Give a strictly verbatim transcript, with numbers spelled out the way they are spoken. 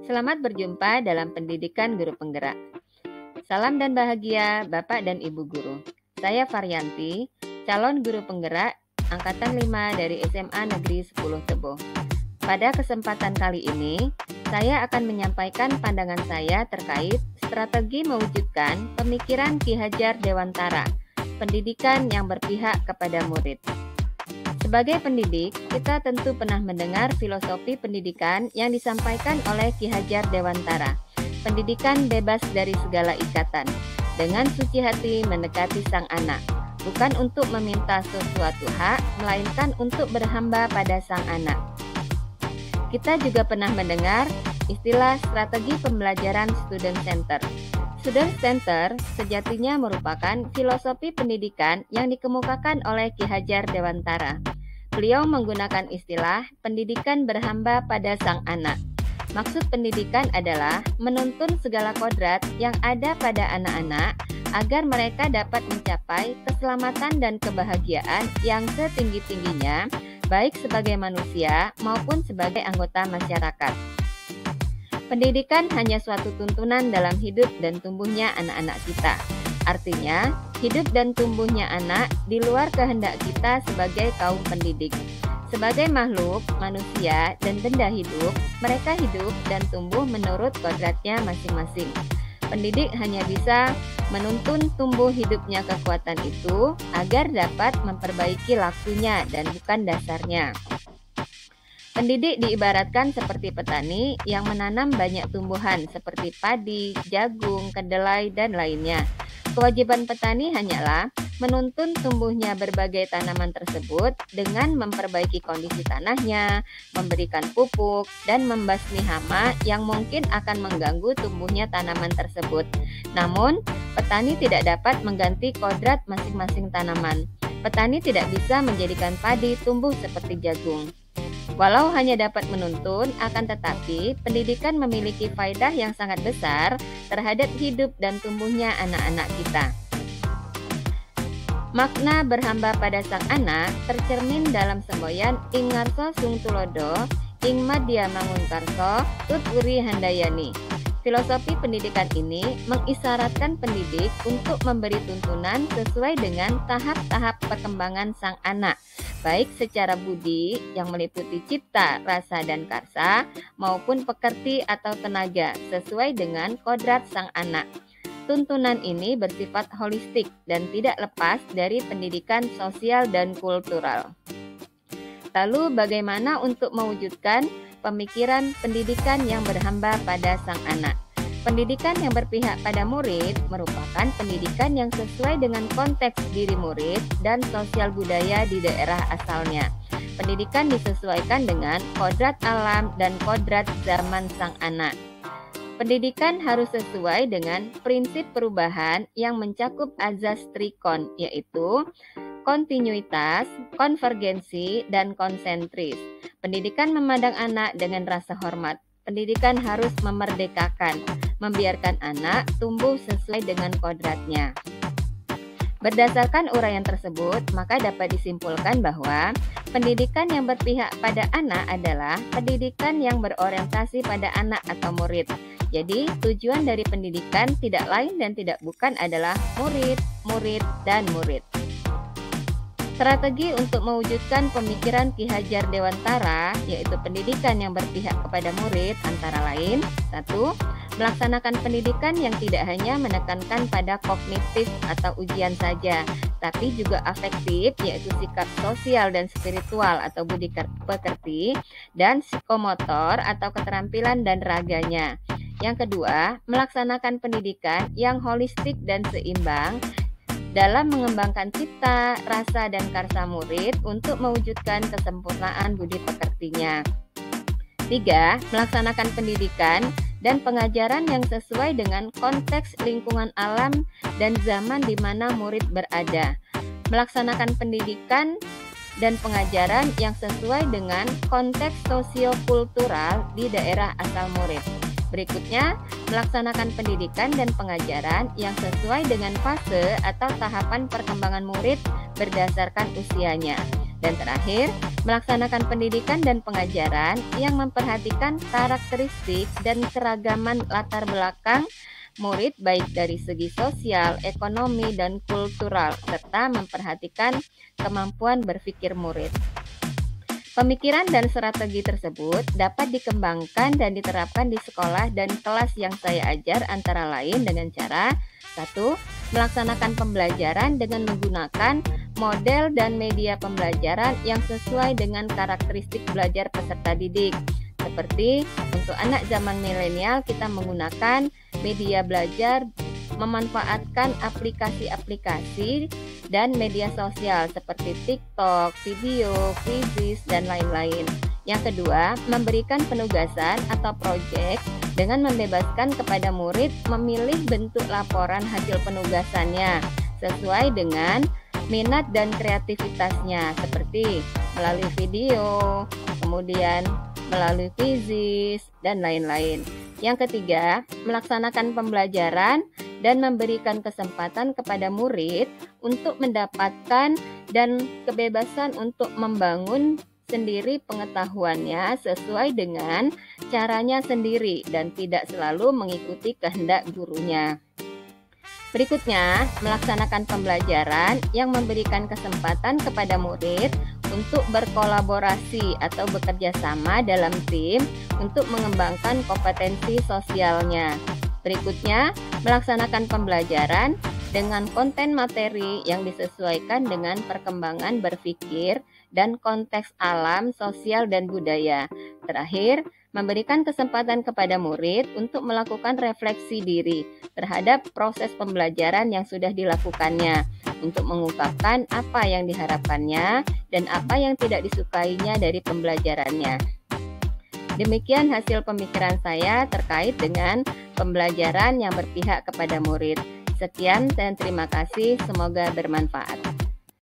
Selamat berjumpa dalam Pendidikan Guru Penggerak. Salam dan bahagia Bapak dan Ibu Guru. Saya Varianti, calon guru penggerak Angkatan lima dari S M A Negeri sepuluh Tebo. Pada kesempatan kali ini, saya akan menyampaikan pandangan saya terkait strategi mewujudkan pemikiran Ki Hajar Dewantara, pendidikan yang berpihak kepada murid. Sebagai pendidik, kita tentu pernah mendengar filosofi pendidikan yang disampaikan oleh Ki Hajar Dewantara. Pendidikan bebas dari segala ikatan, dengan suci hati mendekati sang anak, bukan untuk meminta sesuatu hak, melainkan untuk berhamba pada sang anak. Kita juga pernah mendengar istilah strategi pembelajaran student center. Student center sejatinya merupakan filosofi pendidikan yang dikemukakan oleh Ki Hajar Dewantara. Beliau menggunakan istilah pendidikan berhamba pada sang anak. Maksud pendidikan adalah menuntun segala kodrat yang ada pada anak-anak agar mereka dapat mencapai keselamatan dan kebahagiaan yang setinggi-tingginya, baik sebagai manusia maupun sebagai anggota masyarakat. Pendidikan hanya suatu tuntunan dalam hidup dan tumbuhnya anak-anak kita. Artinya, hidup dan tumbuhnya anak di luar kehendak kita sebagai kaum pendidik. Sebagai makhluk, manusia, dan benda hidup, mereka hidup dan tumbuh menurut kodratnya masing-masing. Pendidik hanya bisa menuntun tumbuh hidupnya kekuatan itu agar dapat memperbaiki lakunya dan bukan dasarnya. Pendidik diibaratkan seperti petani yang menanam banyak tumbuhan seperti padi, jagung, kedelai, dan lainnya. Kewajiban petani hanyalah menuntun tumbuhnya berbagai tanaman tersebut dengan memperbaiki kondisi tanahnya, memberikan pupuk, dan membasmi hama yang mungkin akan mengganggu tumbuhnya tanaman tersebut. Namun, petani tidak dapat mengganti kodrat masing-masing tanaman. Petani tidak bisa menjadikan padi tumbuh seperti jagung. Walau hanya dapat menuntun, akan tetapi pendidikan memiliki faedah yang sangat besar terhadap hidup dan tumbuhnya anak-anak kita. Makna berhamba pada sang anak tercermin dalam semboyan Ing ngarsa sung tulodo, ing madya mangunkarso, tut uri handayani. Filosofi pendidikan ini mengisyaratkan pendidik untuk memberi tuntunan sesuai dengan tahap-tahap perkembangan sang anak, baik secara budi yang meliputi cipta, rasa, dan karsa, maupun pekerti atau tenaga sesuai dengan kodrat sang anak. Tuntunan ini bersifat holistik dan tidak lepas dari pendidikan sosial dan kultural. Lalu bagaimana untuk mewujudkan pemikiran pendidikan yang berhamba pada sang anak? Pendidikan yang berpihak pada murid merupakan pendidikan yang sesuai dengan konteks diri murid dan sosial budaya di daerah asalnya. Pendidikan disesuaikan dengan kodrat alam dan kodrat zaman sang anak. Pendidikan harus sesuai dengan prinsip perubahan yang mencakup azas trikon, yaitu kontinuitas, konvergensi, dan konsentris. Pendidikan memandang anak dengan rasa hormat. Pendidikan harus memerdekakan, membiarkan anak tumbuh sesuai dengan kodratnya. Berdasarkan uraian tersebut, maka dapat disimpulkan bahwa pendidikan yang berpihak pada anak adalah pendidikan yang berorientasi pada anak atau murid. Jadi, tujuan dari pendidikan tidak lain dan tidak bukan adalah murid, murid, dan murid. Strategi untuk mewujudkan pemikiran Ki Hajar Dewantara, yaitu pendidikan yang berpihak kepada murid, antara lain: satu. Melaksanakan pendidikan yang tidak hanya menekankan pada kognitif atau ujian saja, tapi juga afektif, yaitu sikap sosial dan spiritual atau budi pekerti, dan psikomotor atau keterampilan dan raganya. Yang kedua, melaksanakan pendidikan yang holistik dan seimbang dalam mengembangkan cipta, rasa, dan karsa murid untuk mewujudkan kesempurnaan budi pekertinya. Tiga, melaksanakan pendidikan dan pengajaran yang sesuai dengan konteks lingkungan alam dan zaman di mana murid berada. Melaksanakan pendidikan dan pengajaran yang sesuai dengan konteks sosiokultural di daerah asal murid. Berikutnya, melaksanakan pendidikan dan pengajaran yang sesuai dengan fase atau tahapan perkembangan murid berdasarkan usianya. Dan terakhir, melaksanakan pendidikan dan pengajaran yang memperhatikan karakteristik dan keragaman latar belakang murid baik dari segi sosial, ekonomi, dan kultural, serta memperhatikan kemampuan berpikir murid. Pemikiran dan strategi tersebut dapat dikembangkan dan diterapkan di sekolah dan kelas yang saya ajar antara lain dengan cara satu. Melaksanakan pembelajaran dengan menggunakan model dan media pembelajaran yang sesuai dengan karakteristik belajar peserta didik. Seperti untuk anak zaman milenial kita menggunakan media belajar memanfaatkan aplikasi-aplikasi dan media sosial seperti TikTok, video, Quizizz, dan lain-lain. Yang kedua, memberikan penugasan atau proyek dengan membebaskan kepada murid memilih bentuk laporan hasil penugasannya sesuai dengan minat dan kreativitasnya, seperti melalui video, kemudian melalui Quizizz, dan lain-lain. Yang ketiga, melaksanakan pembelajaran dan memberikan kesempatan kepada murid untuk mendapatkan dan kebebasan untuk membangun sendiri pengetahuannya sesuai dengan caranya sendiri dan tidak selalu mengikuti kehendak gurunya. Berikutnya, melaksanakan pembelajaran yang memberikan kesempatan kepada murid untuk berkolaborasi atau bekerja sama dalam tim untuk mengembangkan kompetensi sosialnya. Berikutnya, melaksanakan pembelajaran dengan konten materi yang disesuaikan dengan perkembangan berpikir dan konteks alam, sosial, dan budaya. Terakhir, memberikan kesempatan kepada murid untuk melakukan refleksi diri terhadap proses pembelajaran yang sudah dilakukannya, untuk mengungkapkan apa yang diharapkannya dan apa yang tidak disukainya dari pembelajarannya. Demikian hasil pemikiran saya terkait dengan pembelajaran yang berpihak kepada murid. Sekian dan terima kasih, semoga bermanfaat.